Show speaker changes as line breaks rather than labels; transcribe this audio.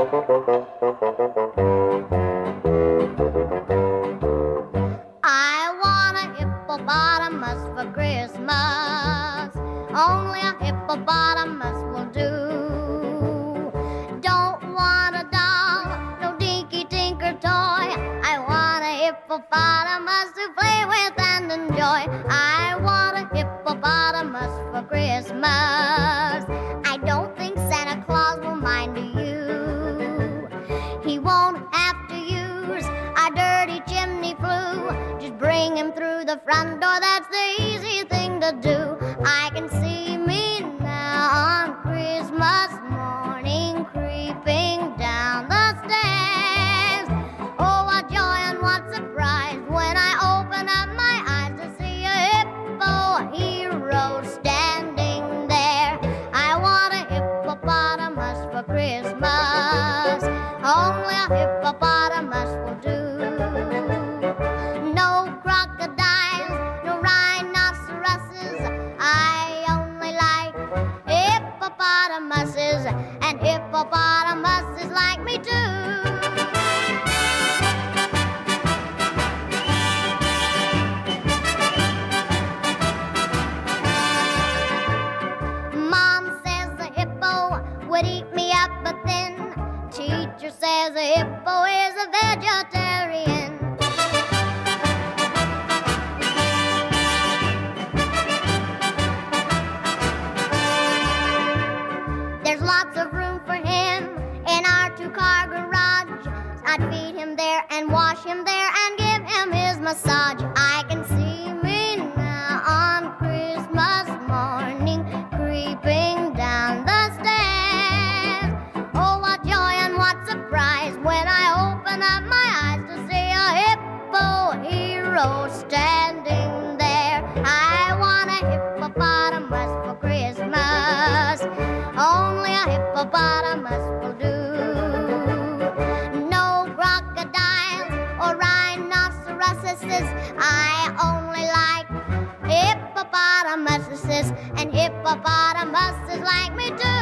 I want a hippopotamus for Christmas. Only a hippopotamus will do. Don't want a doll, no dinky tinker toy. I want a hippopotamus to play with and enjoy. I want a hippopotamus for Christmas. I don't think Santa Claus will mind you. He won't have to use a dirty chimney flue. Just bring him through the front door, that's the easy thing to do. I can see me now on Christmas morning creeping down the stairs. Oh, what joy and what surprise when I open up my eyes to see a hippo hero standing there. I want a hippopotamus for Christmas. Only a hippopotamus will do. No crocodiles, no rhinoceroses. I only like hippopotamuses, and hippopotamuses like me too. Mom says the hippo would eat me up, but then teacher says a hippo is a vegetarian. There's lots of room for him in our two-car garage. I'd feed him there and wash him there and give him his massage. I can see me now on Christmas morning creeping down the stairs. Oh, what joy and what surprise when I open up my eyes to see a hippo hero standing there. I want a hippopotamus for Christmas. Only a hippopotamus will do. No crocodiles or rhinoceroses. I only like hippopotamuses, and hippopotamuses like me too.